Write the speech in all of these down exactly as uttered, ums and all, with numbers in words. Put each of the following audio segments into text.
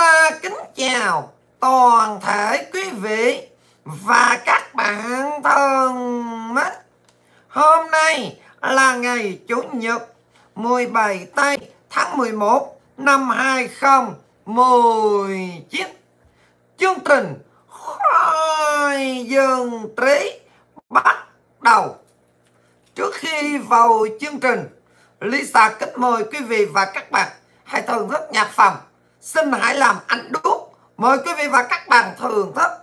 Lisa kính chào toàn thể quý vị và các bạn thân mến. Hôm nay là ngày Chủ nhật mười bảy tây tháng mười một năm hai không một chín. Chương trình Khoai Dương Trí bắt đầu. Trước khi vào chương trình, Lisa kính mời quý vị và các bạn hãy thưởng thức nhạc phẩm Xin Hãy Làm Anh Đuốc. Mời quý vị và các bạn thưởng thức.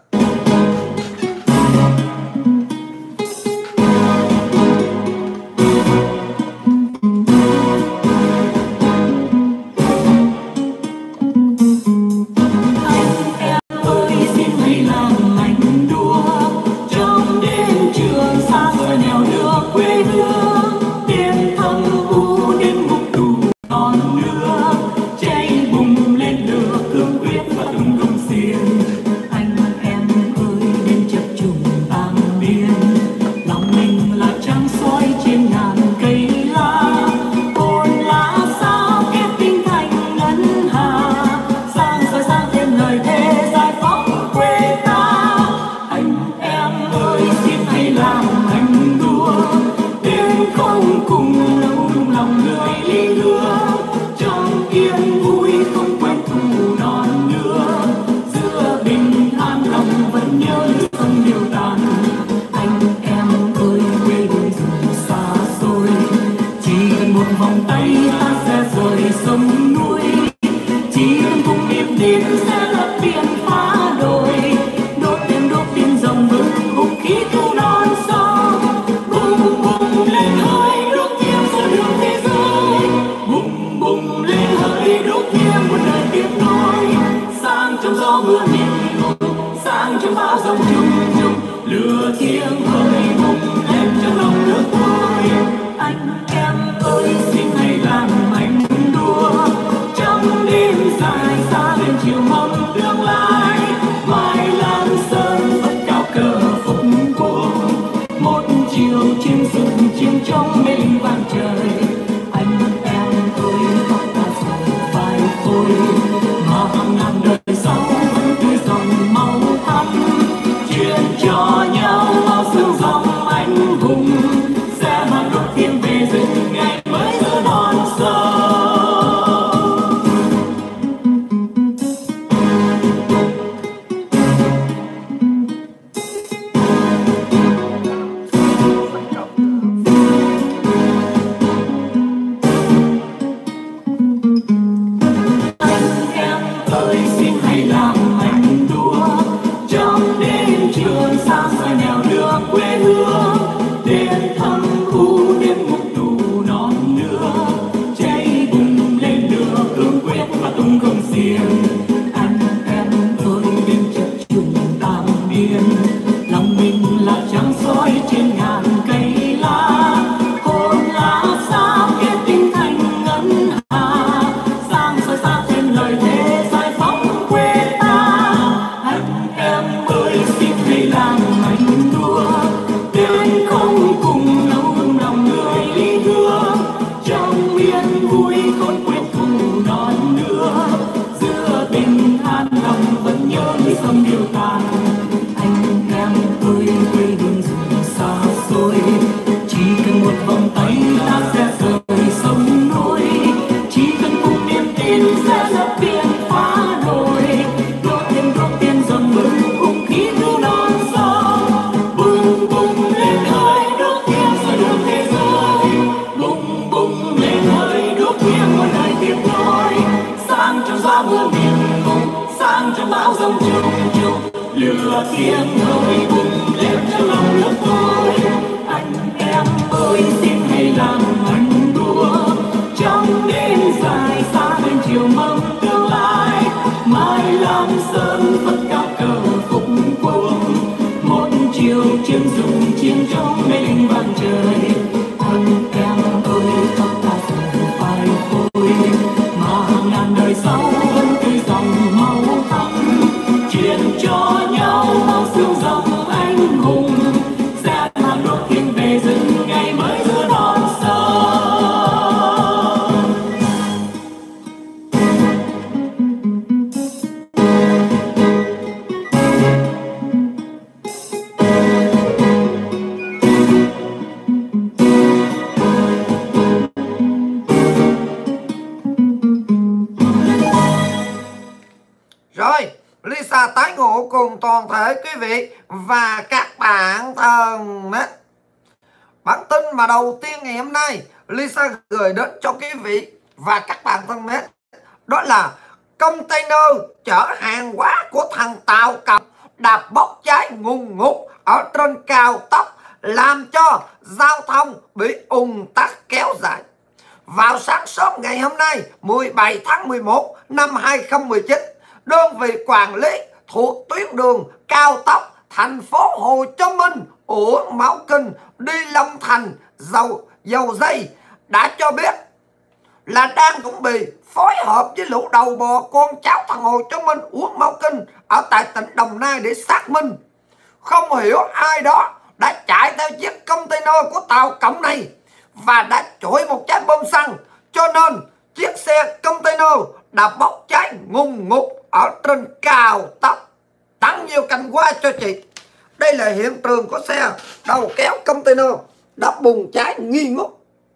Rồi, Lisa tái ngộ cùng toàn thể quý vị và các bạn thân mến. Bản tin mà đầu tiên ngày hôm nay Lisa gửi đến cho quý vị và các bạn thân mến, đó là container chở hàng hóa của thằng Tàu Cầm đã bốc cháy ngùn ngụt ở trên cao tốc, làm cho giao thông bị ùn tắc kéo dài. Vào sáng sớm ngày hôm nay mười bảy tháng mười một năm hai nghìn không trăm mười chín, đơn vị quản lý thuộc tuyến đường cao tốc thành phố Hồ Chí Minh Uổng Mạo Kinh đi Long Thành dầu dầu dây đã cho biết là đang chuẩn bị phối hợp với lũ đầu bò con cháu thằng Hồ Chí Minh Uổng Mạo Kinh ở tại tỉnh Đồng Nai để xác minh. Không hiểu ai đó đã chạy theo chiếc container của tàu cổng này và đã chổi một trái bom xăng, cho nên chiếc xe container đã bốc cháy ngùn ngụt ở trên cao tốc. Tặng nhiều cảnh qua cho chị. Đây là hiện trường của xe đầu kéo container đã bùng cháy nghi ngút.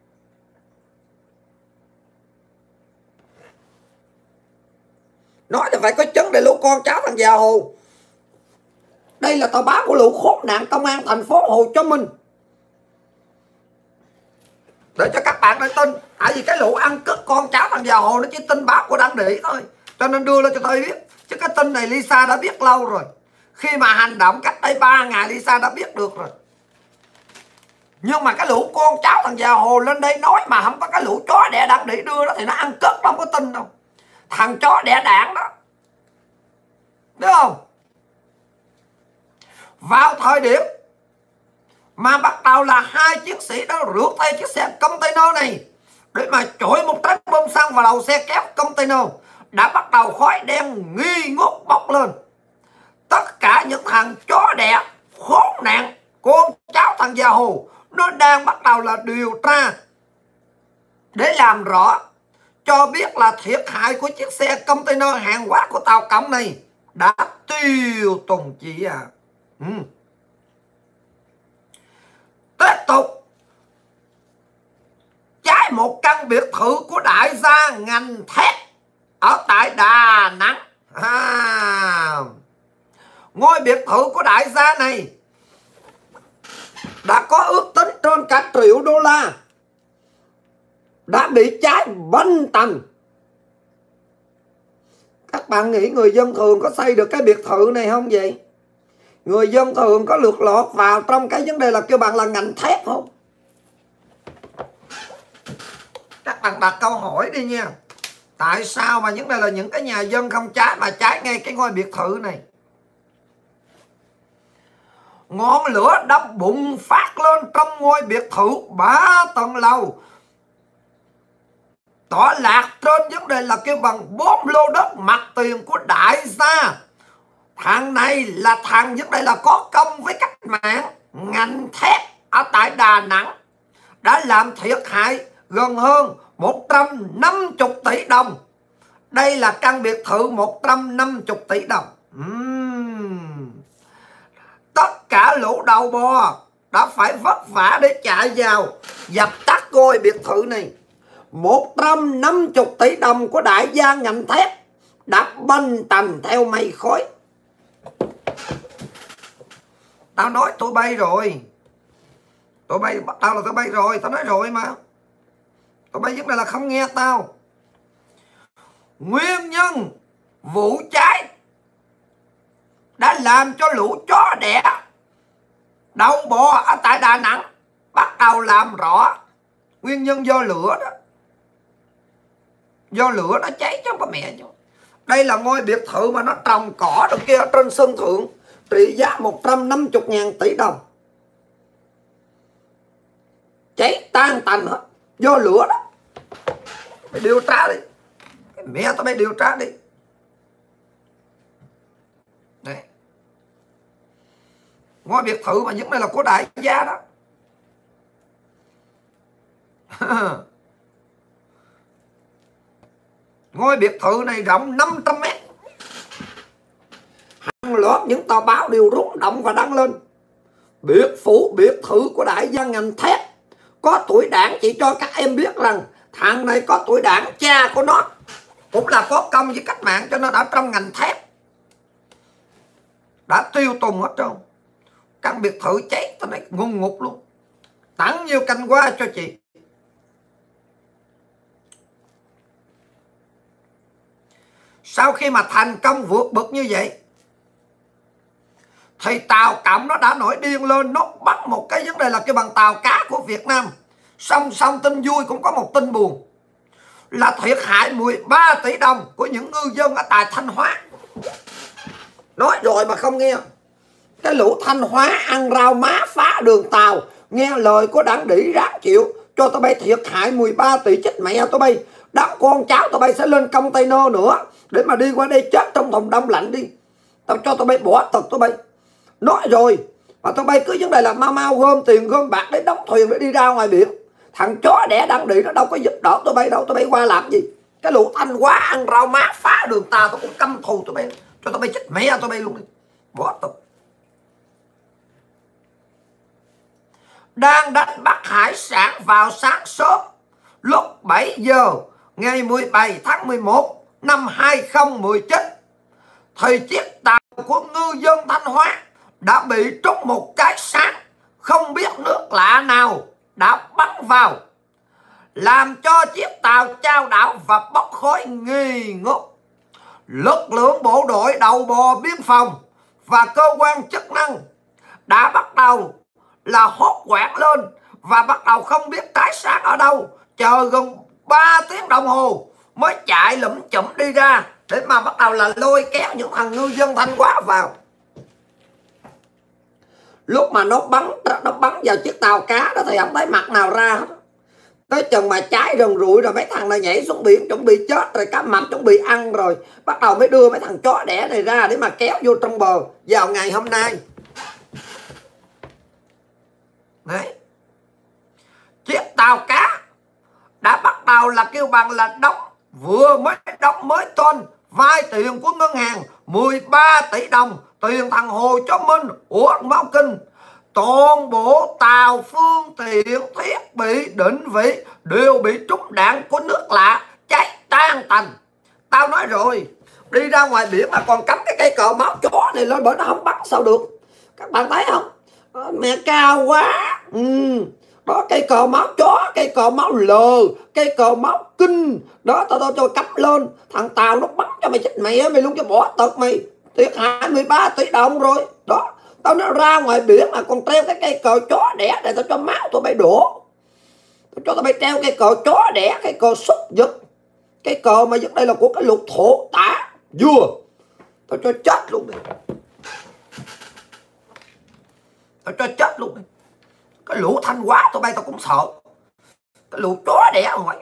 Nói là phải có chứng để lũ con cháu thằng già Hồ. Đây là tờ báo của lũ khốn nạn công an thành phố Hồ Chí Minh. Để cho các bạn đã tin. Tại vì cái lũ ăn cướp con cháu thằng già Hồ nó chỉ tin báo của Đăng Đĩ thôi, cho nên đưa lên cho tôi biết. Chứ cái tin này Lisa đã biết lâu rồi. Khi mà hành động cách đây ba ngày Lisa đã biết được rồi. Nhưng mà cái lũ con cháu thằng già Hồ lên đây nói mà không có cái lũ chó đẻ Đăng Đĩ đưa đó thì nó ăn cướp, không có tin đâu. Thằng chó đẻ đảng đó, đúng không? Vào thời điểm mà bắt đầu là hai chiến sĩ đó rượt theo chiếc xe container này để mà chổi một trái bom xăng vào đầu xe kéo container, đã bắt đầu khói đen nghi ngút bốc lên. Tất cả những thằng chó đẻ khốn nạn con cháu thằng già Hồ nó đang bắt đầu là điều tra để làm rõ, cho biết là thiệt hại của chiếc xe container hàng hóa của tàu cổng này đã tiêu tùng chị à. Ừ. Tiếp tục cháy một căn biệt thự của đại gia ngành thép ở tại Đà Nẵng. À, ngôi biệt thự của đại gia này đã có ước tính trên cả triệu đô la đã bị cháy banh tầng. Các bạn nghĩ người dân thường có xây được cái biệt thự này không vậy? Người dân thường có lượt lọt vào trong cái vấn đề là kêu bạn là ngành thép không? Các bạn đặt câu hỏi đi nha. Tại sao mà những đây là những cái nhà dân không cháy mà cháy ngay cái ngôi biệt thự này? Ngọn lửa đã bùng phát lên trong ngôi biệt thự ba tầng lầu, tọa lạc trên vấn đề là kêu bằng bốn lô đất mặt tiền của đại gia. Thằng này là thằng vấn đề là có công với cách mạng ngành thép ở tại Đà Nẵng, đã làm thiệt hại gần hơn một trăm năm mươi tỷ đồng. Đây là căn biệt thự một trăm năm mươi tỷ đồng. uhm. Tất cả lũ đầu bò đã phải vất vả để chạy vào dập tắt ngôi biệt thự này. một trăm năm mươi tỷ đồng của đại gia ngành thép đã banh tầm theo mây khói. Tao nói tụi bay rồi. Tụi bay bắt đầu là tụi bay rồi. Tao nói rồi mà. Tụi bay vấn đề là không nghe tao. Nguyên nhân vụ cháy đã làm cho lũ chó đẻ đầu bò ở tại Đà Nẵng bắt đầu làm rõ. Nguyên nhân do lửa đó. Do lửa nó cháy chứ không có mẹ chứ. Đây là ngôi biệt thự mà nó trồng cỏ được kia ở trên sân thượng, trị giá một trăm năm mươi ngàn tỷ đồng. Cháy tan tành hết. Do lửa đó. Mày điều tra đi. Mẹ tao mày điều tra đi. Đây. Ngôi biệt thự mà những này là của đại gia đó. Ngôi biệt thự này rộng năm trăm mét. Hàng loạt những tờ báo đều rung động và đăng lên. Biệt phủ biệt thự của đại gia ngành thép có tuổi đảng. Chỉ cho các em biết rằng thằng này có tuổi đảng, cha của nó cũng là có công với cách mạng, cho nên ở trong ngành thép đã tiêu tùng hết trơn. Căn biệt thự cháy tao nói ngun ngục luôn. Tặng nhiều cành hoa cho chị. Sau khi mà thành công vượt bậc như vậy thì tàu cộng nó đã nổi điên lên. Nó bắt một cái vấn đề là cái bằng tàu cá của Việt Nam. Song song tin vui cũng có một tin buồn, là thiệt hại mười ba tỷ đồng của những ngư dân ở tại Thanh Hóa. Nói rồi mà không nghe. Cái lũ Thanh Hóa ăn rau má phá đường tàu, nghe lời của đảng đỉ ráng chịu, cho tụi bay thiệt hại mười ba tỷ chết mẹ tụi bay. Đám con cháu tụi bay sẽ lên container nữa để mà đi qua đây chết trong thùng đông lạnh đi. Tao cho tụi bay bỏ tật tụi bay. Nói rồi mà tụi bay cứ vấn đề là mau mau gom tiền gom bạc để đóng thuyền để đi ra ngoài biển. Thằng chó đẻ đảng đỉ nó đâu có giúp đỡ tụi bay đâu. Tụi bay qua làm gì? Cái lũ Thanh Hóa ăn rau má phá đường tàu, tao cũng căm thù tụi bay. Cho tụi bay chết mẹ tụi bay luôn đi. Bỏ tụi. Đang đánh bắt hải sản vào sáng sớm lúc bảy giờ ngày mười bảy tháng mười một năm hai không một chín thì chiếc tàu của ngư dân Thanh Hóa đã bị trúng một cái sáng không biết nước lạ nào đã bắn vào, làm cho chiếc tàu chao đảo và bốc khói nghi ngút. Lực lượng bộ đội đầu bò biên phòng và cơ quan chức năng đã bắt đầu là hốt hoảng lên và bắt đầu không biết cái sáng ở đâu, chờ gần ba tiếng đồng hồ mới chạy lủm chủm đi ra để mà bắt đầu là lôi kéo những thằng ngư dân Thanh Hóa vào. Lúc mà nó bắn nó bắn vào chiếc tàu cá đó thì không thấy mặt nào ra hết. Tới chừng mà cháy rừng rụi rồi mấy thằng này nhảy xuống biển chuẩn bị chết rồi, cá mập chuẩn bị ăn rồi, bắt đầu mới đưa mấy thằng chó đẻ này ra để mà kéo vô trong bờ vào ngày hôm nay. Đấy. Chiếc tàu cá đã bắt đầu là kêu bằng là đóng, vừa mới đóng mới tên vay tiền của ngân hàng mười ba tỷ đồng, tiền thằng Hồ Chí Minh, Uổng Máu Kinh. Toàn bộ tàu, phương tiện, thiết bị, định vị đều bị trúng đạn của nước lạ, cháy tan tành. Tao nói rồi, đi ra ngoài biển mà còn cắm cái cây cờ máu chó này lên bởi nó không bắn sao được. Các bạn thấy không? Mẹ cao quá. Ừ. Đó, cây cờ máu chó, cây cờ máu lờ, cây cờ máu kinh. Đó, tao tao cho cắm lên. Thằng tàu nó bắn cho mày chết mẹ mày luôn, cho bỏ tật mày. Thiệt hại mười ba tỷ đồng rồi. Đó, tao nó ra ngoài biển mà còn treo cái cây cờ chó đẻ để tao cho máu tụi bay đổ. Tao cho tụi bay treo cây cờ chó đẻ, cây cờ súc vật. Cái cờ mà trước đây là của cái lục thổ tả vua. Tao cho chết luôn đi. Tao cho chết luôn đi. Cái lũ Thanh Hóa tụi bay tao cũng sợ. Cái lũ chó đẻ ngoài.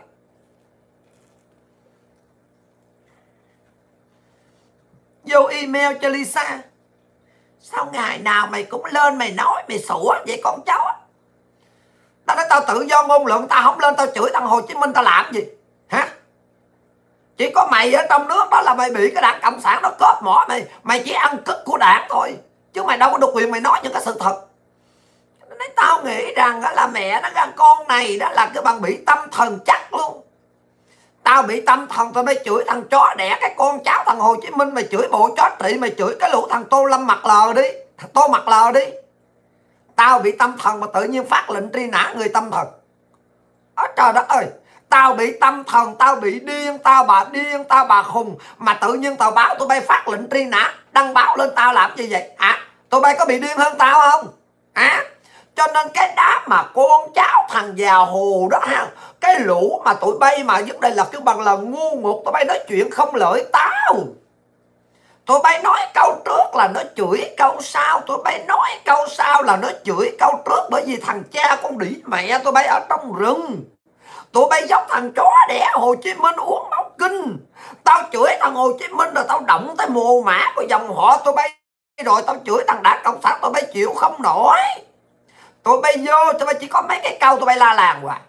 Vô email cho Lisa. Sao ngày nào mày cũng lên mày nói mày sủa vậy con cháu á? Tao nói tao tự do ngôn luận, tao không lên tao chửi thằng Hồ Chí Minh tao làm gì hả? Chỉ có mày ở trong nước đó là mày bị cái đảng Cộng sản nó cóp mỏ mày. Mày chỉ ăn cứt của đảng thôi, chứ mày đâu có được quyền mày nói những cái sự thật. Nên tao nghĩ rằng là mẹ nó ra con này đó là cái bằng bị tâm thần chắc luôn. Tao bị tâm thần tao mới chửi thằng chó đẻ cái con cháu thằng Hồ Chí Minh. Mày chửi bộ chó trị, mày chửi cái lũ thằng Tô Lâm mặt lờ đi, thằng Tô mặt lờ đi. Tao bị tâm thần mà tự nhiên phát lệnh truy nã người tâm thần. Ôi trời đất ơi, tao bị tâm thần, tao bị điên, tao bà điên, tao bà khùng, mà tự nhiên tao báo tụi bay phát lệnh truy nã, đăng báo lên tao làm gì vậy hả? À, tụi bay có bị điên hơn tao không hả? À, cho nên cái đám mà con cháu thằng già Hồ đó ha, cái lũ mà tụi bay mà vấn đề là cái bằng là ngu ngục, tụi bay nói chuyện không lợi tao. Tụi bay nói câu trước là nó chửi câu sau, tụi bay nói câu sau là nó chửi câu trước, bởi vì thằng cha con đĩ mẹ tụi bay ở trong rừng. Tụi bay giống thằng chó đẻ Hồ Chí Minh uống máu kinh. Tao chửi thằng Hồ Chí Minh rồi tao động tới mồ mã của dòng họ tụi bay, rồi tao chửi thằng Đảng Cộng sản tụi bay chịu không nổi. Tụi bay vô tụi bay chỉ có mấy cái câu tụi bay la làng hoài.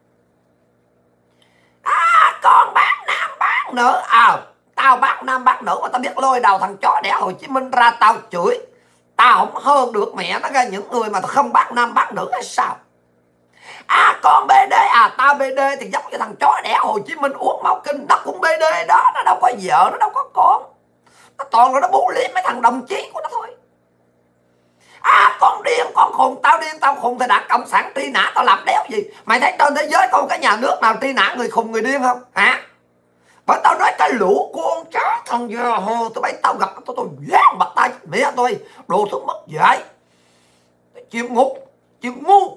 À, con bán nam bán nữ. À, tao bán nam bán nữ mà tao biết lôi đầu thằng chó đẻ Hồ Chí Minh ra tao chửi. Tao không hơn được mẹ nó ra những người mà tao không bán nam bán nữ hay sao? À, con bê đê. À, tao bê đê thì giống như thằng chó đẻ Hồ Chí Minh uống máu kinh. Nó cũng bê đê đó, nó đâu có vợ, nó đâu có con. Nó toàn là nó bú liếm mấy thằng đồng chí của nó thôi. À con điên, con khùng, tao điên, tao khùng thì đảng Cộng sản truy nã tao làm đéo gì. Mày thấy trên thế giới có một cái nhà nước nào truy nã người khùng người điên không hả? Bởi tao nói cái lũ con chó thằng giờ hồ tụi bay tao gặp tôi tôi giáng bật tay mẹ tôi đồ thứ mất dạy, chịu ngục chịu ngu.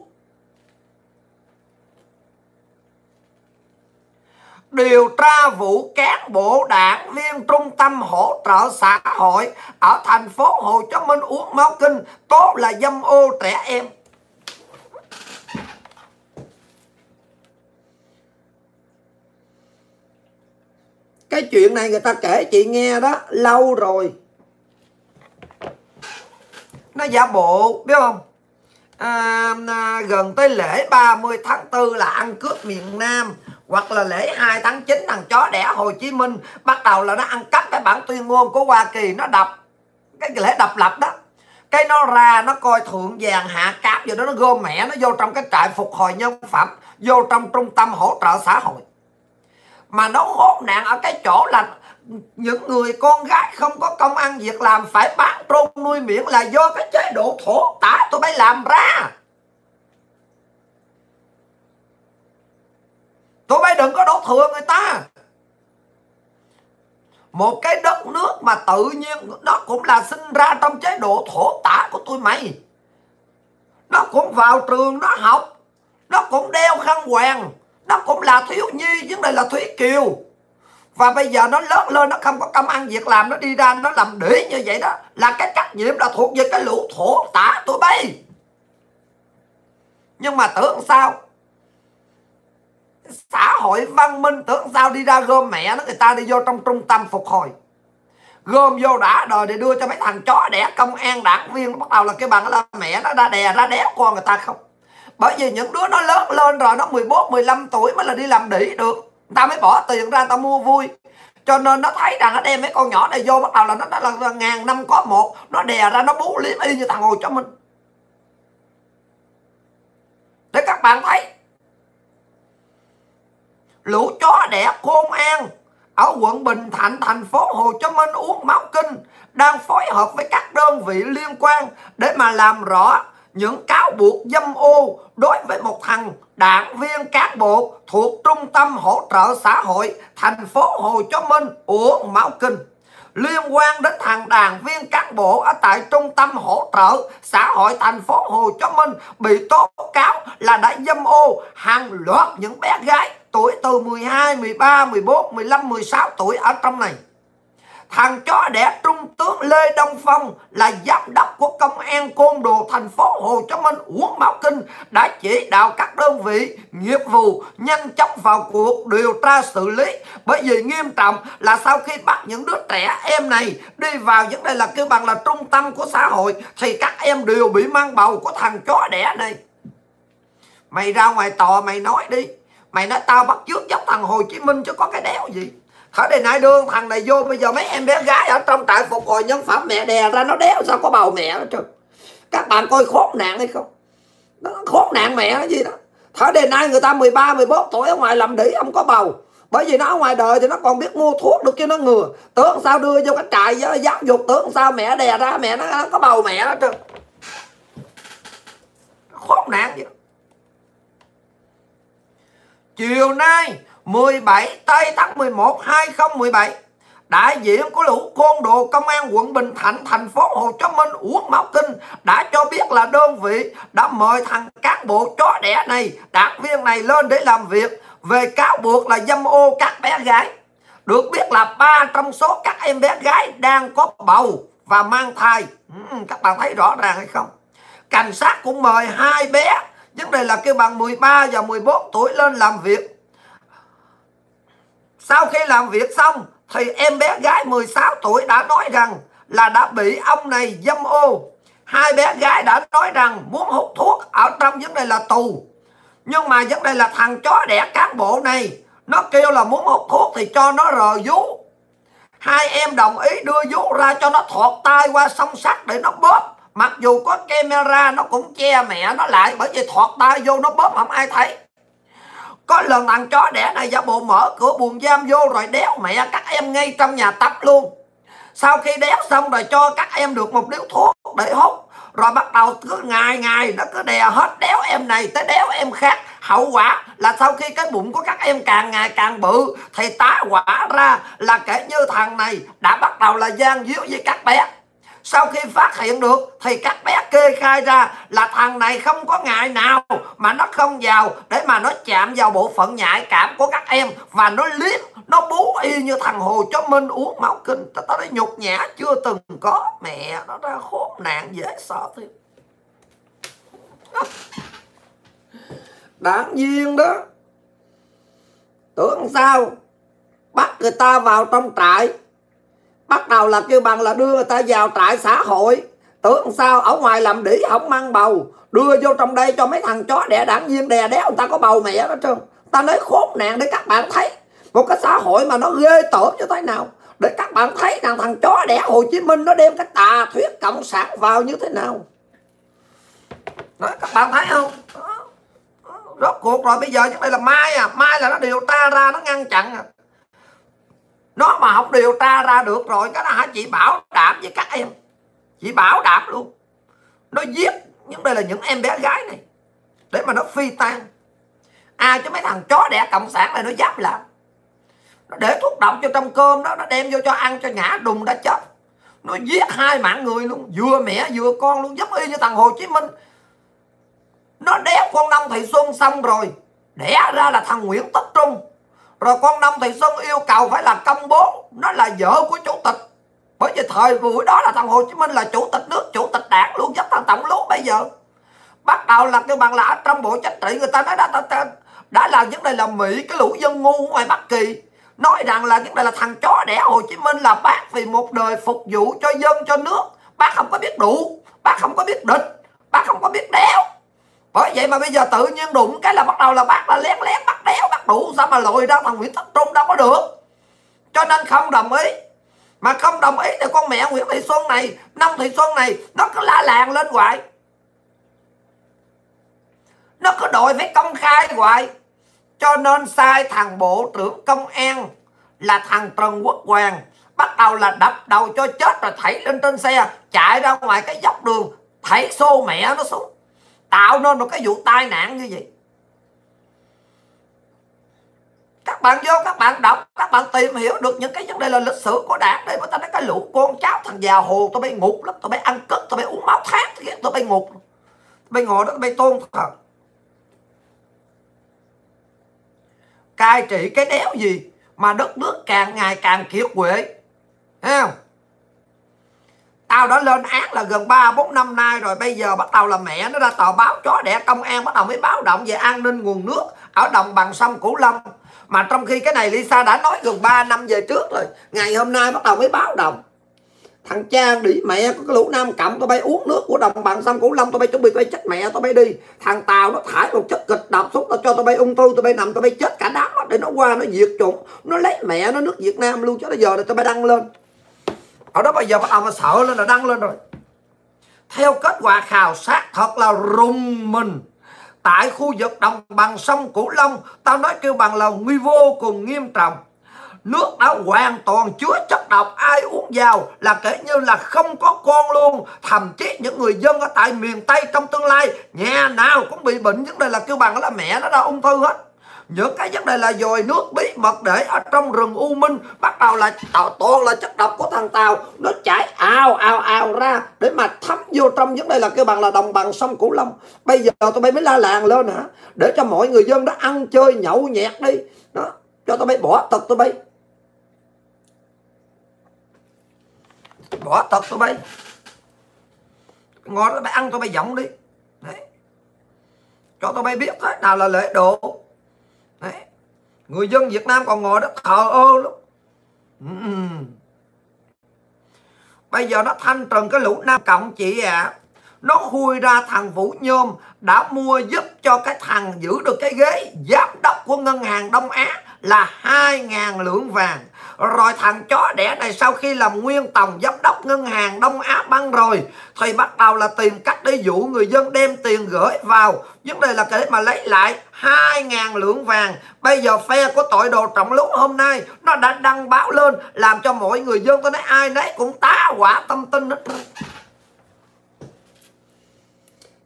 Điều tra vụ cán bộ đảng viên trung tâm hỗ trợ xã hội ở thành phố Hồ Chí Minh uống máu kinh tố là dâm ô trẻ em. Cái chuyện này người ta kể chị nghe đó lâu rồi. Nó giả bộ biết không? À, à, gần tới lễ ba mươi tháng tư là ăn cướp miền Nam, hoặc là lễ hai tháng chín thằng chó đẻ Hồ Chí Minh bắt đầu là nó ăn cắp cái bản tuyên ngôn của Hoa Kỳ, nó đập cái lễ độc lập đó, cái nó ra nó coi thượng vàng hạ cáp rồi đó, nó gom mẹ nó vô trong cái trại phục hồi nhân phẩm, vô trong trung tâm hỗ trợ xã hội. Mà nó khốn nạn ở cái chỗ là những người con gái không có công ăn việc làm phải bán trôn nuôi miệng là do cái chế độ thổ tả tụi bay làm ra. Tụi bay đừng có đổ thừa người ta. Một cái đất nước mà tự nhiên nó cũng là sinh ra trong chế độ thổ tả của tụi mày. Nó cũng vào trường nó học, nó cũng đeo khăn quàng, nó cũng là thiếu nhi, vấn đề là Thúy Kiều. Và bây giờ nó lớn lên nó không có công ăn việc làm, nó đi ra nó làm đĩ như vậy đó, là cái trách nhiệm là thuộc về cái lũ thổ tả tụi bay. Nhưng mà tưởng sao xã hội văn minh, tưởng sao đi ra gom mẹ nó, người ta đi vô trong trung tâm phục hồi, gom vô đã đời để đưa cho mấy thằng chó đẻ công an đảng viên, bắt đầu là cái bằng là mẹ nó đã đè ra đéo con người ta không. Bởi vì những đứa nó lớn lên rồi, nó mười bốn, mười lăm tuổi mới là đi làm đĩ được, người ta mới bỏ tiền ra người ta mua vui. Cho nên nó thấy rằng nó đem mấy con nhỏ này vô, bắt đầu là nó đã là ngàn năm có một, nó đè ra nó bú liếm y như thằng Hồ Chí Minh. Để các bạn thấy lũ chó đẻ Công an ở quận Bình Thạnh, thành phố Hồ Chí Minh uống máu kinh đang phối hợp với các đơn vị liên quan để mà làm rõ những cáo buộc dâm ô đối với một thằng đảng viên cán bộ thuộc trung tâm hỗ trợ xã hội thành phố Hồ Chí Minh uống máu kinh. Liên quan đến thằng đảng viên cán bộ ở tại trung tâm hỗ trợ xã hội thành phố Hồ Chí Minh bị tố cáo là đã dâm ô hàng loạt những bé gái tuổi từ mười hai, mười ba, mười bốn, mười lăm, mười sáu tuổi ở trong này. Thằng chó đẻ Trung tướng Lê Đông Phong là giám đốc của công an côn đồ thành phố Hồ Chí Minh uống máu kinh đã chỉ đạo các đơn vị nghiệp vụ nhanh chóng vào cuộc điều tra xử lý. Bởi vì nghiêm trọng là sau khi bắt những đứa trẻ em này đi vào vấn đề là kêu bằng là trung tâm của xã hội thì các em đều bị mang bầu của thằng chó đẻ này. Mày ra ngoài tòa mày nói đi, mày nói tao bắt chước giống thằng Hồ Chí Minh chứ có cái đéo gì. Thở đây nãy đưa thằng này vô, bây giờ mấy em bé gái ở trong trại phục hồi nhân phẩm mẹ đè ra nó đéo sao có bầu mẹ hết trơn. Các bạn coi khốn nạn hay không? Nó khốn nạn mẹ cái gì đó. Thở đây nay người ta mười ba, mười bốn tuổi ở ngoài làm đĩ không có bầu. Bởi vì nó ở ngoài đời thì nó còn biết mua thuốc được chứ nó ngừa. Tưởng sao đưa vô cái trại giáo dục, tưởng sao mẹ đè ra mẹ nó, nó có bầu mẹ hết trơn. Khốn nạn vậy. Chiều nay mười bảy tây tháng mười một năm hai nghìn không trăm mười bảy, đại diện của lũ côn đồ công an quận Bình Thạnh thành phố Hồ Chí Minh uống máu kinh đã cho biết là đơn vị đã mời thằng cán bộ chó đẻ này, đảng viên này lên để làm việc về cáo buộc là dâm ô các bé gái. Được biết là ba trong số các em bé gái đang có bầu và mang thai. Ừ, các bạn thấy rõ ràng hay không? Cảnh sát cũng mời hai bé, vấn đề là kêu bằng mười ba và mười bốn tuổi lên làm việc. Sau khi làm việc xong thì em bé gái mười sáu tuổi đã nói rằng là đã bị ông này dâm ô. Hai bé gái đã nói rằng muốn hút thuốc ở trong vấn đề là tù. Nhưng mà vấn đề là thằng chó đẻ cán bộ này nó kêu là muốn hút thuốc thì cho nó rờ vú. Hai em đồng ý đưa vú ra cho nó thọt tay qua song sắt để nó bóp. Mặc dù có camera nó cũng che mẹ nó lại, bởi vì thọt tay vô nó bóp không ai thấy. Có lần thằng chó đẻ này giả bộ mở cửa buồng giam vô rồi đéo mẹ các em ngay trong nhà tắm luôn. Sau khi đéo xong rồi cho các em được một điếu thuốc. thuốc để hút, rồi bắt đầu cứ ngày ngày nó cứ đè hết đéo em này tới đéo em khác. Hậu quả là sau khi cái bụng của các em càng ngày càng bự thì tá quả ra là kể như thằng này đã bắt đầu là gian díu với các bé. Sau khi phát hiện được thì các bé kê khai ra là thằng này không có ngày nào mà nó không vào để mà nó chạm vào bộ phận nhạy cảm của các em, và nó liếm, nó bú y như thằng Hồ Chó Minh uống máu kinh. Tao nói nhục nhã chưa từng có, mẹ nó ra khốn nạn dễ sợ thiệt. Đảng viên đó tưởng sao bắt người ta vào trong trại, bắt đầu là kêu bằng là đưa người ta vào trại xã hội. Tưởng sao ở ngoài làm đĩ không mang bầu, đưa vô trong đây cho mấy thằng chó đẻ đảng viên đè đéo người ta có bầu mẹ đó trơn. Ta nói khốn nạn để các bạn thấy một cái xã hội mà nó ghê tởm như thế nào, để các bạn thấy rằng thằng chó đẻ Hồ Chí Minh nó đem cái tà thuyết cộng sản vào như thế nào. Đó, các bạn thấy không? Rốt cuộc rồi bây giờ như vậy là mai à, mai là nó điều tra ra nó ngăn chặn à. Nó mà không điều tra ra được rồi cái đó hả, chị bảo đảm với các em, chị bảo đảm luôn, nó giết những đây là những em bé gái này để mà nó phi tan. À chứ mấy thằng chó đẻ cộng sản này nó dám làm, nó để thuốc độc cho trong cơm đó, nó đem vô cho ăn cho ngã đùng đã chết. Nó giết hai mạng người luôn, vừa mẹ vừa con luôn, giống y như thằng Hồ Chí Minh. Nó đéo con Nông Thị Xuân xong rồi đẻ ra là thằng Nguyễn Tất Trung, rồi con Nông Thị Xuân yêu cầu phải là công bố nó là vợ của chủ tịch. Bởi vì thời buổi đó là thằng Hồ Chí Minh là chủ tịch nước, chủ tịch đảng luôn, giúp thằng Tổng Lú bây giờ. Bắt đầu là cái bằng là ở trong bộ chính trị người ta nói đã, đã, đã, đã là vấn đề là Mỹ, cái lũ dân ngu ngoài Bắc Kỳ nói rằng là vấn đề là thằng chó đẻ Hồ Chí Minh là bác vì một đời phục vụ cho dân cho nước, bác không có biết đủ, bác không có biết địch, bác không có biết đéo. Bởi vậy mà bây giờ tự nhiên đụng cái là bắt đầu là bác là lén lén bắt đéo bắt đủ, sao mà lội ra thằng Nguyễn Tất Trung đâu có được. Cho nên không đồng ý. Mà không đồng ý thì con mẹ Nguyễn Thị Xuân này, Nông Thị Xuân này nó cứ la làng lên hoài, nó cứ đòi phải công khai hoài. Cho nên sai thằng Bộ trưởng Công an là thằng Trần Quốc Hoàng, bắt đầu là đập đầu cho chết rồi thảy lên trên xe, chạy ra ngoài cái dốc đường, thảy xô mẹ nó xuống, tạo nên một cái vụ tai nạn như vậy. Các bạn vô các bạn đọc, các bạn tìm hiểu được những cái vấn đề là lịch sử của đảng để mà ta nói cái lũ con cháu thằng già Hồ tôi bay ngục lắm, tôi bay ăn cất, tôi bay uống máu thác, tôi bay ngục, tôi bay ngồi đó tôi bay tôn thờ. Cai trị cái đéo gì mà đất nước càng ngày càng kiệt quệ, thấy không? Tao đã lên án là gần ba bốn năm nay rồi, bây giờ bắt đầu là mẹ nó ra tờ báo chó đẻ công an bắt đầu mới báo động về an ninh nguồn nước ở đồng bằng sông Cửu Long. Mà trong khi cái này Lisa đã nói gần ba năm về trước rồi, ngày hôm nay bắt đầu mới báo động. Thằng cha đĩ mẹ của cái lũ Nam Cộng tôi bay uống nước của đồng bằng sông Cửu Long, tôi bay chuẩn bị tôi bay chết mẹ tôi bay đi. Thằng Tàu nó thải một chất kịch độc xuống, nó cho tôi bay ung thư, tôi bay nằm tôi bay chết cả đám để nó qua nó diệt chủng, nó lấy mẹ nó nước Việt Nam luôn. Cho tới giờ này tôi bay đăng lên ở đó, bây giờ bắt đầu mà sợ lên là đăng lên rồi. Theo kết quả khảo sát thật là rùng mình, tại khu vực đồng bằng sông Cửu Long, tao nói kêu bằng là nguy vô cùng nghiêm trọng. Nước đã hoàn toàn chứa chất độc, ai uống vào là kể như là không có con luôn. Thậm chí những người dân ở tại miền Tây trong tương lai nhà nào cũng bị bệnh vấn đề là kêu bằng là mẹ nó ra ung thư hết. Những cái vấn đề là dồi nước bí mật để ở trong rừng U Minh, bắt đầu là toàn là chất độc của thằng Tàu, nó chảy ào ào ào ra để mà thấm vô trong vấn đề là kêu bằng là đồng bằng sông Cửu Long. Bây giờ tụi bay mới la làng lên hả, để cho mọi người dân đó ăn chơi nhậu nhẹt đi đó, cho tụi bay bỏ tật tụi bay bỏ tật tụi bay ngồi đó tụi bay ăn tụi bay giọng đi đấy, cho tụi bay biết thế nào là lễ độ đấy. Người dân Việt Nam còn ngồi đó thờ ơ lắm. uhm. Bây giờ nó thanh trừng cái lũ Nam Cộng chị ạ. À, nó khui ra thằng Vũ Nhôm đã mua giúp cho cái thằng giữ được cái ghế giám đốc của ngân hàng Đông Á là hai ngàn lượng vàng. Rồi thằng chó đẻ này sau khi làm nguyên tổng giám đốc ngân hàng Đông Á Băng rồi thì bắt đầu là tìm cách để dụ người dân đem tiền gửi vào. Vấn đề là cái mà lấy lại hai ngàn lượng vàng. Bây giờ phe của tội đồ Trọng Lú hôm nay nó đã đăng báo lên, làm cho mọi người dân tôi nói ai nấy cũng tá hỏa tâm tin hết.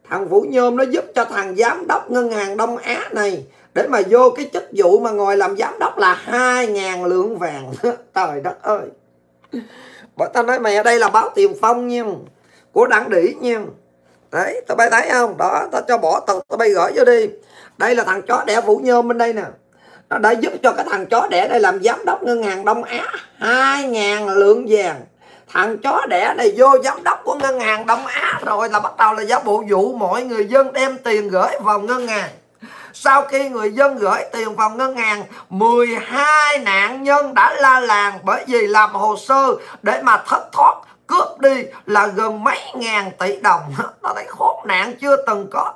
Thằng Vũ Nhôm nó giúp cho thằng giám đốc ngân hàng Đông Á này để mà vô cái chức vụ mà ngồi làm giám đốc là hai ngàn lượng vàng. Trời đất ơi. Bởi tao nói mày ở đây là báo Tiền Phong nha, của Đặng Đĩ nha. Đấy, tao bay thấy không? Đó, tao cho bỏ tao, tao bay gửi vô đi. Đây là thằng chó đẻ Vũ Nhôm bên đây nè. Nó đã giúp cho cái thằng chó đẻ đây làm giám đốc ngân hàng Đông Á, hai ngàn lượng vàng. Thằng chó đẻ này vô giám đốc của ngân hàng Đông Á rồi là bắt đầu là giả bộ dụ mọi người dân đem tiền gửi vào ngân hàng. Sau khi người dân gửi tiền vào ngân hàng, mười hai nạn nhân đã la làng bởi vì làm hồ sơ để mà thất thoát, cướp đi là gần mấy ngàn tỷ đồng. Nó thấy khốn nạn chưa từng có.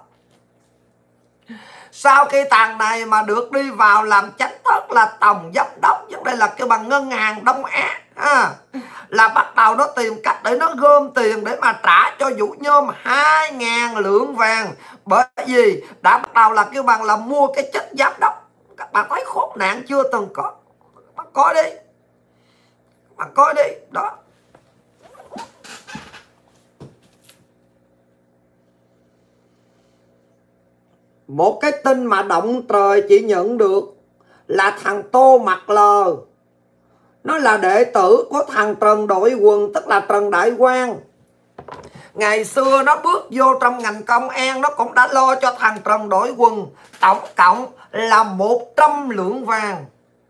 Sau khi thằng này mà được đi vào làm chánh thức là tổng giám đốc, vấn đây là cái bằng ngân hàng Đông Á, à, là bắt đầu nó tìm cách để nó gom tiền để mà trả cho Vũ Nhôm hai ngàn lượng vàng. Bởi vì đã bắt đầu là kêu bằng là mua cái chức giám đốc. Các bạn thấy khốn nạn chưa từng có. Các bạn coi đi, các bạn coi đi. Đó, một cái tin mà động trời chị nhận được là thằng Tô Mặt Lờ, nó là đệ tử của thằng Trần Đội Quần, tức là Trần Đại Quang. Ngày xưa nó bước vô trong ngành công an, nó cũng đã lo cho thằng Trần Đội Quần tổng cộng là một trăm lượng vàng.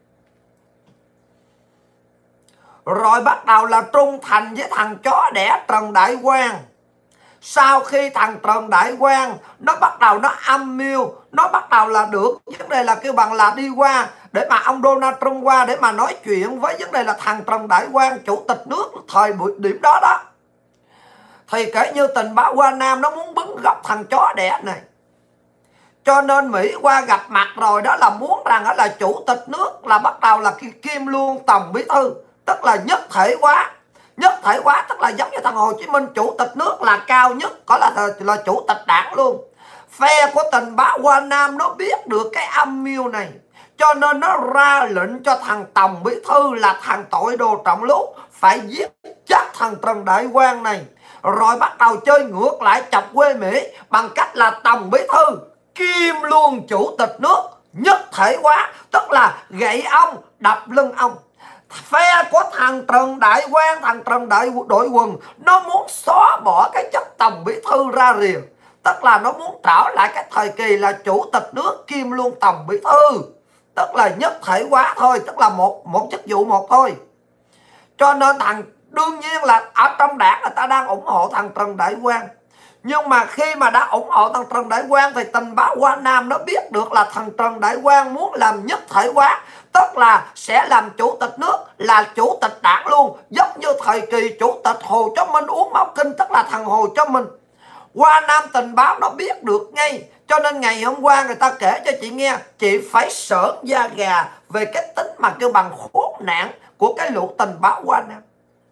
Rồi bắt đầu là trung thành với thằng chó đẻ Trần Đại Quang. Sau khi thằng Trần Đại Quang nó bắt đầu nó âm mưu, nó bắt đầu là được vấn đề là kêu bằng là đi qua để mà ông Donald Trump qua để mà nói chuyện với vấn đề là thằng Trần Đại Quang chủ tịch nước thời buổi điểm đó đó, thì kể như tình báo Hoa Nam nó muốn bứng góc thằng chó đẻ này. Cho nên Mỹ qua gặp mặt rồi đó là muốn rằng là chủ tịch nước là bắt đầu là Kim Luân Tổng Bí Thư, tức là nhất thể hóa. Nhất thể hóa tức là giống như thằng Hồ Chí Minh chủ tịch nước là cao nhất, có là, là, là chủ tịch đảng luôn. Phe của tình báo Hoa Nam nó biết được cái âm mưu này, cho nên nó ra lệnh cho thằng Tổng Bí Thư là thằng tội đồ trọng lũ phải giết chết thằng Trần Đại Quang này. Rồi bắt đầu chơi ngược lại chọc quê Mỹ bằng cách là Tổng Bí Thư Kim Luân chủ tịch nước nhất thể hóa, tức là gậy ông đập lưng ông. Phe của thằng Trần Đại Quang, thằng Trần Đại Đội Quần, nó muốn xóa bỏ cái chức Tổng Bí Thư ra rìa, tức là nó muốn trở lại cái thời kỳ là chủ tịch nước Kim Luân Tổng Bí Thư, tức là nhất thể hóa thôi, tức là một một chức vụ một thôi. Cho nên thằng đương nhiên là ở trong đảng người ta đang ủng hộ thằng Trần Đại Quang. Nhưng mà khi mà đã ủng hộ thằng Trần Đại Quang thì tình báo Hoa Nam nó biết được là thằng Trần Đại Quang muốn làm nhất thể hóa, tức là sẽ làm chủ tịch nước, là chủ tịch đảng luôn, giống như thời kỳ chủ tịch Hồ Chí Minh uống máu kinh, tức là thằng Hồ Chí Minh. Hoa Nam tình báo nó biết được ngay, cho nên ngày hôm qua người ta kể cho chị nghe, chị phải sởn da gà về cái tính mà kêu bằng khốn nạn của cái lũ tình báo Hoa Nam.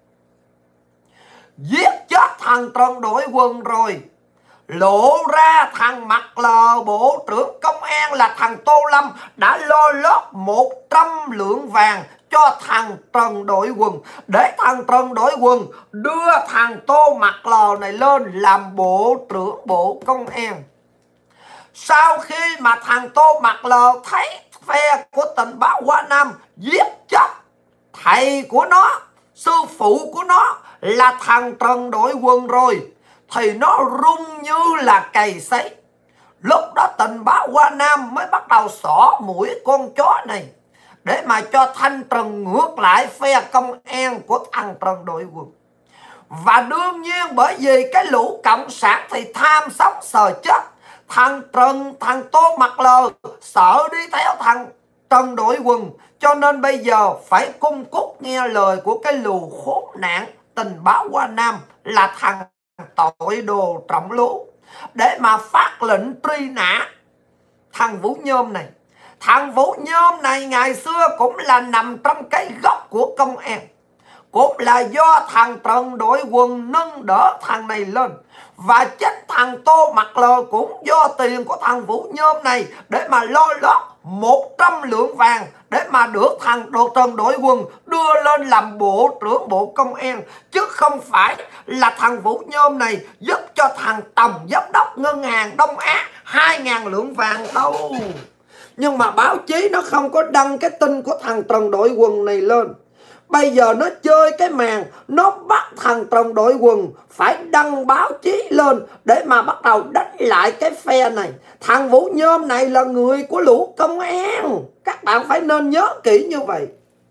Giết chết thằng Trần Đội Quần rồi, lộ ra thằng Mặt Lờ bộ trưởng công an là thằng Tô Lâm đã lo lót một trăm lượng vàng cho thằng Trần Đội Quần, để thằng Trần Đội Quần đưa thằng Tô Mặt Lờ này lên làm bộ trưởng bộ công an. Sau khi mà thằng Tô Mặt Lờ thấy phe của tình báo Hoa Nam giết chết thầy của nó, sư phụ của nó là thằng Trần Đội Quần rồi, thì nó rung như là cày sấy. Lúc đó tình báo Hoa Nam mới bắt đầu xỏ mũi con chó này để mà cho thanh trừng ngược lại phe công an của thằng Trần Đội Quần. Và đương nhiên bởi vì cái lũ cộng sản thì tham sống sợ chết, thằng Trần, thằng Tô Mặt Lờ sợ đi theo thằng Trần Đội Quần, cho nên bây giờ phải cung cúc nghe lời của cái lù khốn nạn tình báo Hoa Nam là thằng tội đồ trọng lũ, để mà phát lệnh truy nã thằng Vũ Nhôm này. Thằng Vũ Nhôm này ngày xưa cũng là nằm trong cái góc của công an, cũng là do thằng Trần Đội Quần nâng đỡ thằng này lên. Và chính thằng Tô Mặt Lờ cũng do tiền của thằng Vũ Nhôm này để mà lo lót một trăm lượng vàng để mà được thằng Đồ Trần Đội Quần đưa lên làm bộ trưởng Bộ Công an. Chứ không phải là thằng Vũ Nhôm này giúp cho thằng Tổng Giám đốc Ngân hàng Đông Á hai ngàn lượng vàng đâu. Nhưng mà báo chí nó không có đăng cái tin của thằng Trần Đội Quần này lên. Bây giờ nó chơi cái màn, nó bắt thằng Trần Đội Quần phải đăng báo chí lên để mà bắt đầu đánh lại cái phe này. Thằng Vũ Nhôm này là người của lũ công an. Các bạn phải nên nhớ kỹ như vậy.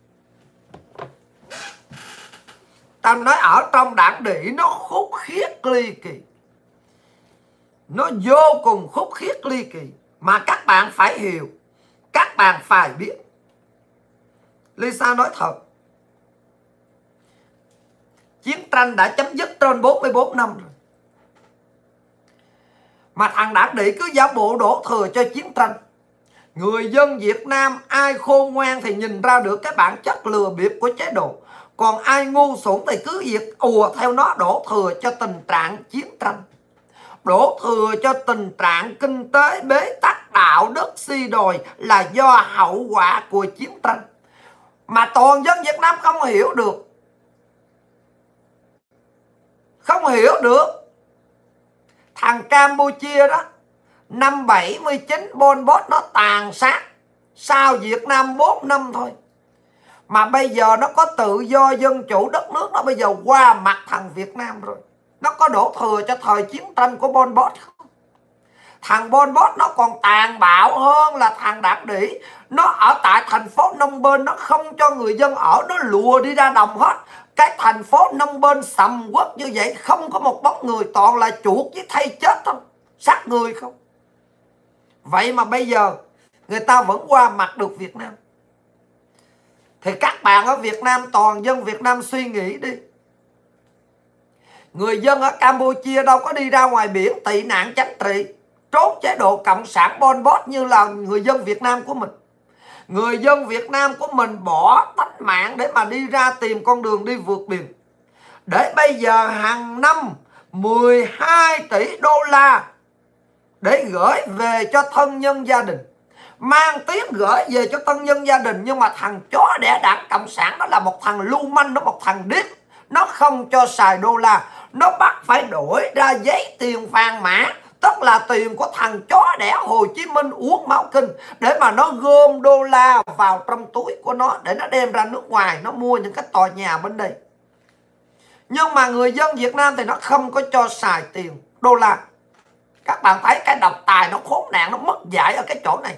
Ta nói ở trong đảng đỉ nó khúc khiết ly kỳ. Nó vô cùng khúc khiết ly kỳ. Mà các bạn phải hiểu, các bạn phải biết. Lisa nói thật, chiến tranh đã chấm dứt trên bốn mươi bốn năm rồi. Mà thằng đảng đỉ cứ giả bộ đổ thừa cho chiến tranh. Người dân Việt Nam ai khôn ngoan thì nhìn ra được cái bản chất lừa bịp của chế độ. Còn ai ngu xuẩn thì cứ việc ùa theo nó đổ thừa cho tình trạng chiến tranh. Đổ thừa cho tình trạng kinh tế bế tắc, đạo đức suy đồi là do hậu quả của chiến tranh. Mà toàn dân Việt Nam không hiểu được. Không hiểu được. Thằng Campuchia đó, năm bảy mươi chín Pol Pot nó tàn sát sau Việt Nam bốn năm thôi. Mà bây giờ nó có tự do dân chủ, đất nước nó bây giờ qua mặt thằng Việt Nam rồi. Nó có đổ thừa cho thời chiến tranh của Pol Pot không? Thằng Pol Pot nó còn tàn bạo hơn là thằng đảng đỉ. Nó ở tại thành phố Phnom Penh, nó không cho người dân ở, nó lùa đi ra đồng hết. Cái thành phố Phnom Penh sầm uất như vậy, không có một bóng người, toàn là chuột với thây chết không, sát người không. Vậy mà bây giờ người ta vẫn qua mặt được Việt Nam. Thì các bạn ở Việt Nam, toàn dân Việt Nam suy nghĩ đi. Người dân ở Campuchia đâu có đi ra ngoài biển tị nạn chánh trị, trốn chế độ cộng sản Pol Pot như là người dân Việt Nam của mình. Người dân Việt Nam của mình bỏ tánh mạng để mà đi ra tìm con đường đi vượt biển. Để bây giờ hàng năm mười hai tỷ đô la để gửi về cho thân nhân gia đình. Mang tiếng gửi về cho thân nhân gia đình, nhưng mà thằng chó đẻ đảng Cộng sản nó là một thằng lưu manh, nó một thằng điếc. Nó không cho xài đô la, nó bắt phải đổi ra giấy tiền vàng mã, tức là tiền của thằng chó đẻ Hồ Chí Minh uống máu kinh, để mà nó gom đô la vào trong túi của nó để nó đem ra nước ngoài, nó mua những cái tòa nhà bên đây. Nhưng mà người dân Việt Nam thì nó không có cho xài tiền đô la. Các bạn thấy cái độc tài nó khốn nạn, nó mất dạy ở cái chỗ này.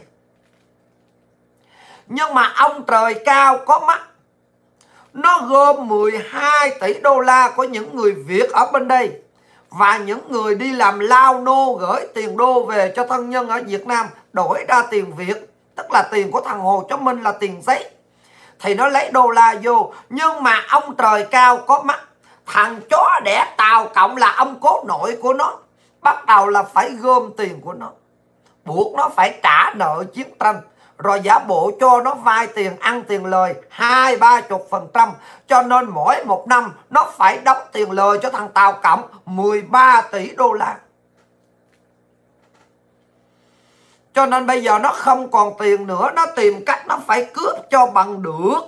Nhưng mà ông trời cao có mắt, nó gom mười hai tỷ đô la của những người Việt ở bên đây và những người đi làm lao nô gửi tiền đô về cho thân nhân ở Việt Nam, đổi ra tiền Việt, tức là tiền của thằng Hồ Chí Minh là tiền giấy, thì nó lấy đô la vô. Nhưng mà ông trời cao có mắt, thằng chó đẻ Tàu Cộng là ông cố nội của nó, bắt đầu là phải gom tiền của nó, buộc nó phải trả nợ chiến tranh, rồi giả bộ cho nó vay tiền, ăn tiền lời hai ba chục phần trăm. Cho nên mỗi một năm nó phải đóng tiền lời cho thằng Tàu Cộng mười ba tỷ đô la. Cho nên bây giờ nó không còn tiền nữa, nó tìm cách nó phải cướp cho bằng được.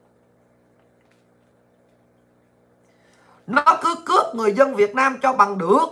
Nó cứ cướp người dân Việt Nam cho bằng được.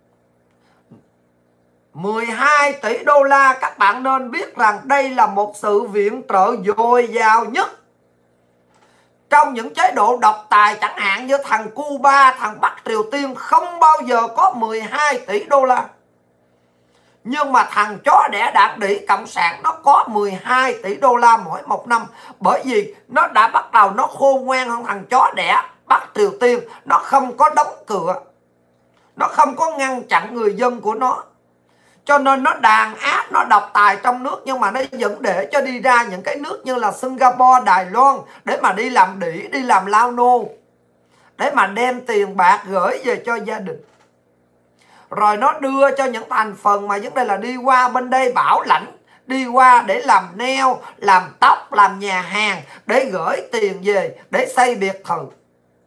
mười hai tỷ đô la, các bạn nên biết rằng đây là một sự viện trợ dồi dào nhất trong những chế độ độc tài, chẳng hạn như thằng Cuba, thằng Bắc Triều Tiên không bao giờ có mười hai tỷ đô la. Nhưng mà thằng chó đẻ đảng đỉ Cộng sản nó có mười hai tỷ đô la mỗi một năm. Bởi vì nó đã bắt đầu nó khôn ngoan hơn thằng chó đẻ Bắc Triều Tiên. Nó không có đóng cửa, nó không có ngăn chặn người dân của nó. Cho nên nó đàn áp, nó độc tài trong nước, nhưng mà nó vẫn để cho đi ra những cái nước như là Singapore, Đài Loan để mà đi làm đỉ, đi làm lao nô, để mà đem tiền bạc gửi về cho gia đình. Rồi nó đưa cho những thành phần mà vấn đề là đi qua bên đây bảo lãnh, đi qua để làm nail, làm tóc, làm nhà hàng, để gửi tiền về để xây biệt thự.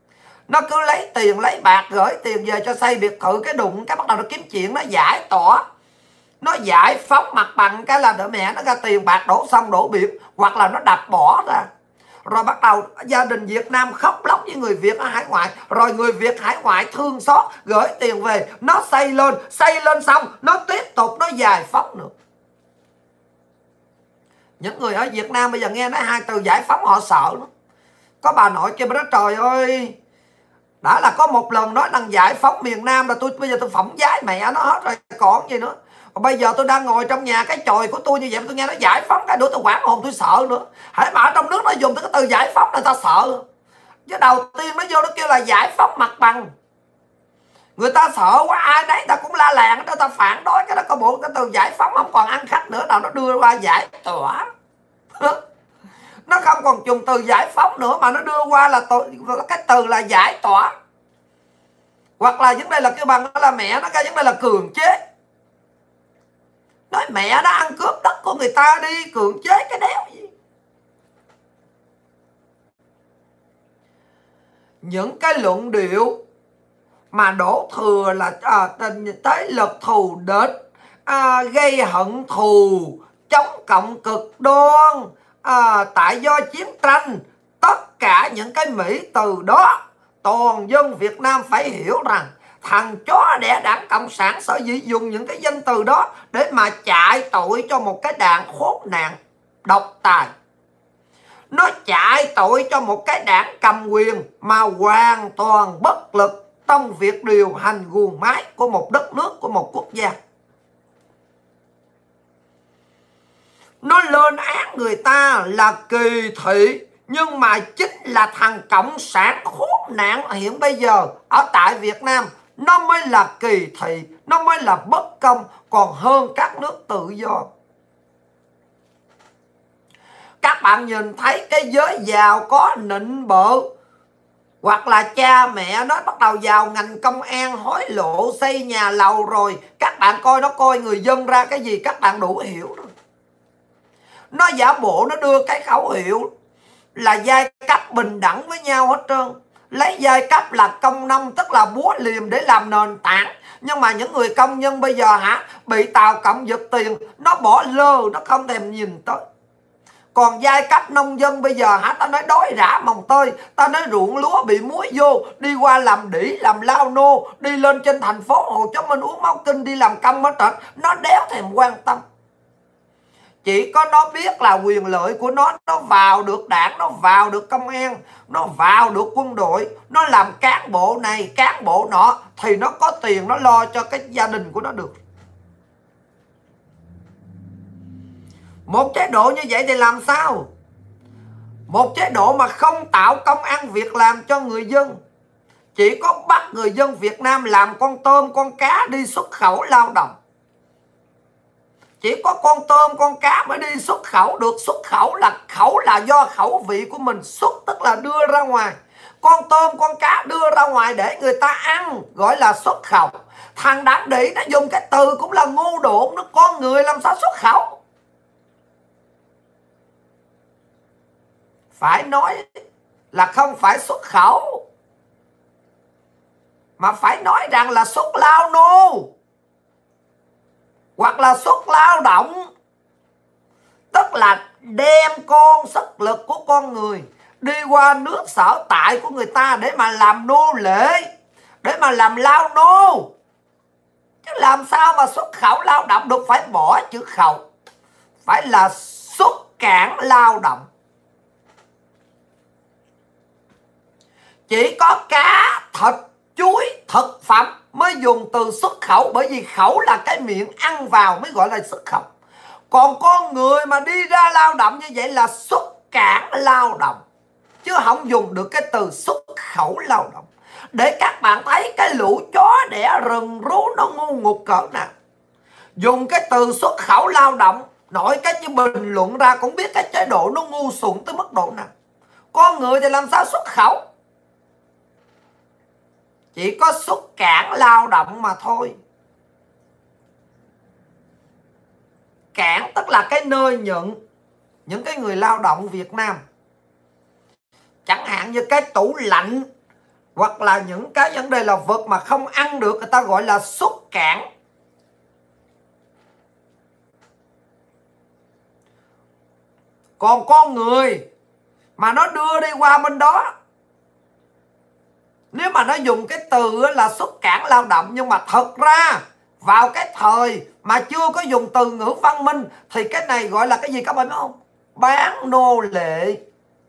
Nó cứ lấy tiền lấy bạc gửi tiền về cho xây biệt thự, cái đụng cái bắt đầu nó kiếm chuyện, nó giải tỏa, nó giải phóng mặt bằng cái là đỡ mẹ nó ra tiền bạc đổ sông đổ biển, hoặc là nó đập bỏ ra. Rồi bắt đầu gia đình Việt Nam khóc lóc với người Việt ở hải ngoại, rồi người Việt hải ngoại thương xót gửi tiền về, nó xây lên, xây lên xong nó tiếp tục nó giải phóng nữa. Những người ở Việt Nam bây giờ nghe nói hai từ giải phóng họ sợ lắm. Có bà nội kia bà nói trời ơi, đã là có một lần nói rằng giải phóng miền Nam là tôi bây giờ tôi phỏng giái mẹ nó hết rồi còn gì nữa. Còn bây giờ tôi đang ngồi trong nhà cái chòi của tôi như vậy, tôi nghe nó giải phóng cái nữa tôi hoảng hồn, tôi sợ nữa. Hãy mà ở trong nước nó dùng tới cái từ giải phóng là ta sợ. Chứ đầu tiên nó vô nó kêu là giải phóng mặt bằng, người ta sợ quá, ai đấy ta cũng la làng, đó ta phản đối cái đó, có bộ cái từ giải phóng không còn ăn khách nữa, nào nó đưa qua giải tỏa. Nó không còn dùng từ giải phóng nữa mà nó đưa qua là cái từ là giải tỏa. Hoặc là vấn đề là kêu bằng là mẹ nó, cái vấn đề là cường chế. Nói mẹ nó ăn cướp đất của người ta đi, cường chế cái đéo gì. Những cái luận điệu mà đổ thừa là à, thế lực thù địch, à, gây hận thù, chống cộng cực đoan, à, tại do chiến tranh, tất cả những cái mỹ từ đó, toàn dân Việt Nam phải hiểu rằng thằng chó đẻ Đảng Cộng sản sở dĩ dùng những cái danh từ đó để mà chạy tội cho một cái đảng khốn nạn độc tài. Nó chạy tội cho một cái đảng cầm quyền mà hoàn toàn bất lực trong việc điều hành guồng máy của một đất nước, của một quốc gia. Nó lên án người ta là kỳ thị, nhưng mà chính là thằng Cộng sản khốn nạn hiện bây giờ ở tại Việt Nam, nó mới là kỳ thị, nó mới là bất công còn hơn các nước tự do. Các bạn nhìn thấy cái giới giàu có nịnh bợ, hoặc là cha mẹ nó bắt đầu vào ngành công an hối lộ xây nhà lầu rồi, các bạn coi nó coi người dân ra cái gì các bạn đủ hiểu rồi. Nó giả bộ nó đưa cái khẩu hiệu là giai cấp bình đẳng với nhau hết trơn. Lấy giai cấp là công nông, tức là búa liềm để làm nền tảng. Nhưng mà những người công nhân bây giờ hả, bị Tàu Cộng giật tiền, nó bỏ lơ, nó không thèm nhìn tới. Còn giai cấp nông dân bây giờ hả, ta nói đói rã mồng tơi, ta nói ruộng lúa bị muối vô, đi qua làm đĩ, làm lao nô, đi lên trên thành phố Hồ Chí Minh uống máu kinh, đi làm công ở trển, nó đéo thèm quan tâm. Chỉ có nó biết là quyền lợi của nó, nó vào được đảng, nó vào được công an, nó vào được quân đội, nó làm cán bộ này, cán bộ nọ, thì nó có tiền nó lo cho cái gia đình của nó được. Một chế độ như vậy thì làm sao? Một chế độ mà không tạo công ăn việc làm cho người dân, chỉ có bắt người dân Việt Nam làm con tôm, con cá đi xuất khẩu lao động. Chỉ có con tôm, con cá mới đi xuất khẩu được. Xuất khẩu là khẩu là do khẩu vị của mình xuất, tức là đưa ra ngoài. Con tôm, con cá đưa ra ngoài để người ta ăn, gọi là xuất khẩu. Thằng Đảng Đĩ nó dùng cái từ cũng là ngu độn, nó con người làm sao xuất khẩu. Phải nói là không phải xuất khẩu, mà phải nói rằng là xuất lao nô, hoặc là xuất lao động. Tức là đem con sức lực của con người đi qua nước sở tại của người ta để mà làm nô lệ, để mà làm lao nô. Chứ làm sao mà xuất khẩu lao động được, phải bỏ chữ khẩu, phải là xuất cảng lao động. Chỉ có cá, thịt, chuối, thực phẩm mới dùng từ xuất khẩu, bởi vì khẩu là cái miệng ăn vào mới gọi là xuất khẩu. Còn con người mà đi ra lao động như vậy là xuất cảng lao động, chứ không dùng được cái từ xuất khẩu lao động. Để các bạn thấy cái lũ chó đẻ rừng rú nó ngu ngục cỡ nào. Dùng cái từ xuất khẩu lao động, nói cái chứ bình luận ra cũng biết cái chế độ nó ngu xuẩn tới mức độ nào. Con người thì làm sao xuất khẩu? Chỉ có xuất cảng lao động mà thôi. Cảng tức là cái nơi nhận những cái người lao động Việt Nam. Chẳng hạn như cái tủ lạnh hoặc là những cái vấn đề là vật mà không ăn được, người ta gọi là xuất cảng. Còn con người mà nó đưa đi qua bên đó, nếu mà nó dùng cái từ là xuất cảng lao động, nhưng mà thật ra vào cái thời mà chưa có dùng từ ngữ văn minh thì cái này gọi là cái gì các bạn biết không? Bán nô lệ.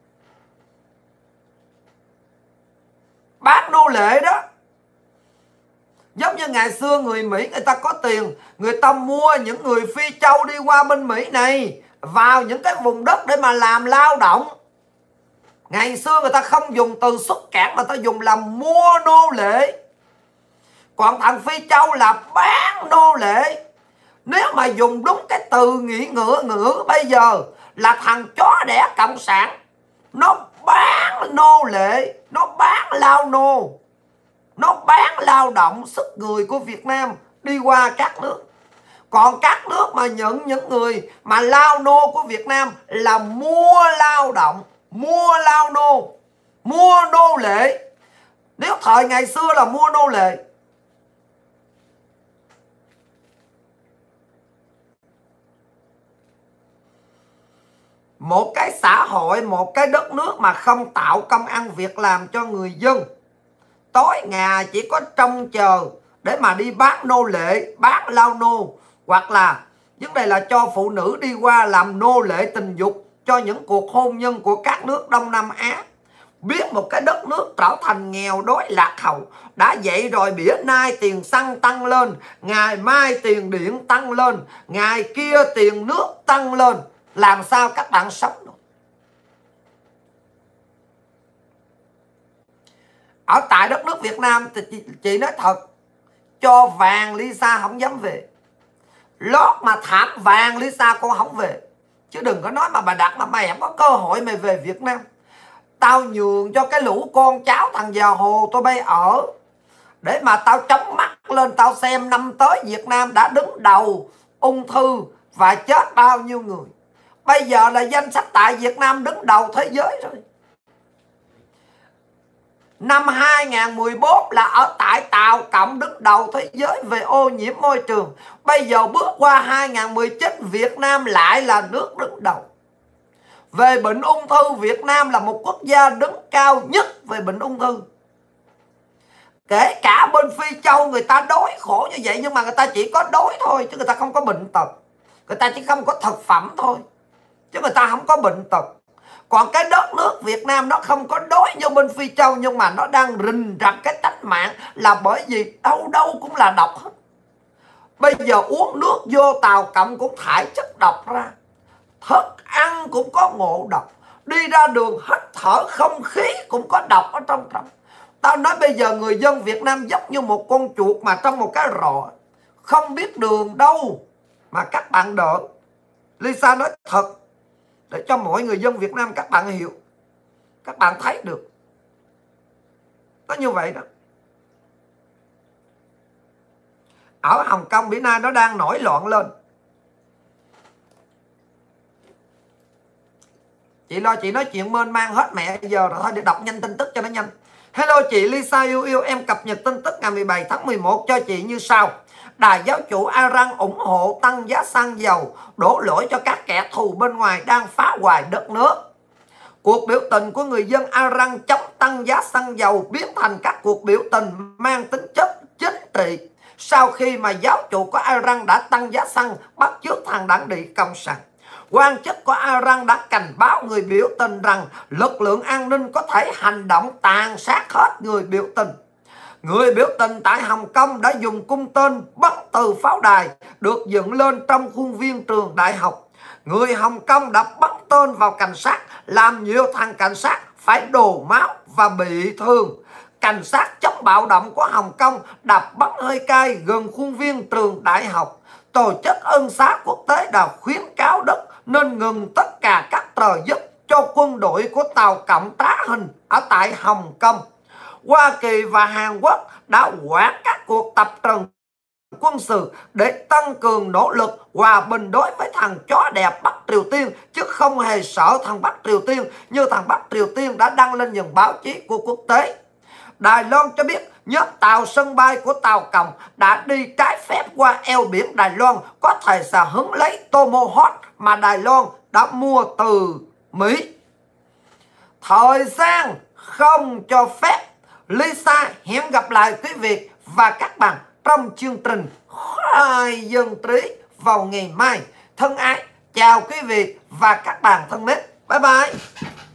Bán nô lệ đó. Giống như ngày xưa người Mỹ người ta có tiền, người ta mua những người Phi Châu đi qua bên Mỹ này vào những cái vùng đất để mà làm lao động. Ngày xưa người ta không dùng từ xuất cảng mà ta dùng là mua nô lệ. Còn thằng Phi Châu là bán nô lệ. Nếu mà dùng đúng cái từ nghĩa ngữ ngữ bây giờ là thằng chó đẻ cộng sản. Nó bán nô lệ, nó bán lao nô, nó bán lao động sức người của Việt Nam đi qua các nước. Còn các nước mà nhận những người mà lao nô của Việt Nam là mua lao động, mua lao nô, mua nô lệ. Nếu thời ngày xưa là mua nô lệ. Một cái xã hội, một cái đất nước mà không tạo công ăn việc làm cho người dân, tối ngày chỉ có trông chờ để mà đi bán nô lệ, bán lao nô, hoặc là vấn đề là cho phụ nữ đi qua làm nô lệ tình dục cho những cuộc hôn nhân của các nước Đông Nam Á. Biết một cái đất nước trở thành nghèo đói lạc hậu, đã vậy rồi bữa nay tiền xăng tăng lên, ngày mai tiền điện tăng lên, ngày kia tiền nước tăng lên, làm sao các bạn sống được? Ở tại đất nước Việt Nam thì chị, chị nói thật, cho vàng Lisa không dám về, lót mà thảm vàng Lisa cô không về. Chứ đừng có nói mà bà Đặt mà mày không có cơ hội mày về Việt Nam. Tao nhường cho cái lũ con cháu thằng già hồ tôi bay ở, để mà tao chống mắt lên tao xem năm tới Việt Nam đã đứng đầu ung thư và chết bao nhiêu người. Bây giờ là danh sách tại Việt Nam đứng đầu thế giới rồi. Năm hai không một bốn là ở tại Tàu Cộng đứng đầu thế giới về ô nhiễm môi trường. Bây giờ bước qua hai không một chín, Việt Nam lại là nước đứng đầu. Về bệnh ung thư, Việt Nam là một quốc gia đứng cao nhất về bệnh ung thư. Kể cả bên Phi Châu người ta đói khổ như vậy, nhưng mà người ta chỉ có đói thôi, chứ người ta không có bệnh tật. Người ta chỉ không có thực phẩm thôi, chứ người ta không có bệnh tật. Còn cái đất nước Việt Nam nó không có đói như bên Phi Châu, nhưng mà nó đang rình rập cái tánh mạng là bởi vì đâu đâu cũng là độc hết. Bây giờ uống nước vô Tàu Cộng cũng thải chất độc ra, thức ăn cũng có ngộ độc, đi ra đường hít thở không khí cũng có độc ở trong trong. Tao nói bây giờ người dân Việt Nam giống như một con chuột mà trong một cái rọ, không biết đường đâu mà các bạn đỡ. Lisa nói thật để cho mọi người dân Việt Nam các bạn hiểu, các bạn thấy được. Nó như vậy đó. Ở Hồng Kông bữa nay nó đang nổi loạn lên. Chị lo chị nói chuyện mênh mang hết mẹ giờ rồi, thôi để đọc nhanh tin tức cho nó nhanh. Hello chị Lisa yêu yêu, em cập nhật tin tức ngày mười bảy tháng mười một cho chị như sau. Đài giáo chủ Iran ủng hộ tăng giá xăng dầu, đổ lỗi cho các kẻ thù bên ngoài đang phá hoại đất nước. Cuộc biểu tình của người dân Iran chống tăng giá xăng dầu biến thành các cuộc biểu tình mang tính chất chính trị sau khi mà giáo chủ của Iran đã tăng giá xăng bắt chước thằng đảng địa Cộng sản. Quan chức của Iran đã cảnh báo người biểu tình rằng lực lượng an ninh có thể hành động tàn sát hết người biểu tình. Người biểu tình tại Hồng Kông đã dùng cung tên bắn từ pháo đài được dựng lên trong khuôn viên trường đại học. Người Hồng Kông đã bắn tên vào cảnh sát, làm nhiều thằng cảnh sát phải đổ máu và bị thương. Cảnh sát chống bạo động của Hồng Kông đập bắn hơi cay gần khuôn viên trường đại học. Tổ chức ân xá quốc tế đã khuyến cáo Đức nên ngừng tất cả các trợ giúp cho quân đội của Tàu Cộng trá hình ở tại Hồng Kông. Hoa Kỳ và Hàn Quốc đã hoãn các cuộc tập trận quân sự để tăng cường nỗ lực hòa bình đối với thằng chó đẹp Bắc Triều Tiên, chứ không hề sợ thằng Bắc Triều Tiên như thằng Bắc Triều Tiên đã đăng lên những báo chí của quốc tế. Đài Loan cho biết nhóm tàu sân bay của tàu cộng đã đi trái phép qua eo biển Đài Loan, có thể sẽ hứng lấy Tomahawk mà Đài Loan đã mua từ Mỹ. Thời gian không cho phép. Lisa hẹn gặp lại quý vị và các bạn trong chương trình Khai Dân Trí vào ngày mai. Thân ái chào quý vị và các bạn thân mến. Bye bye.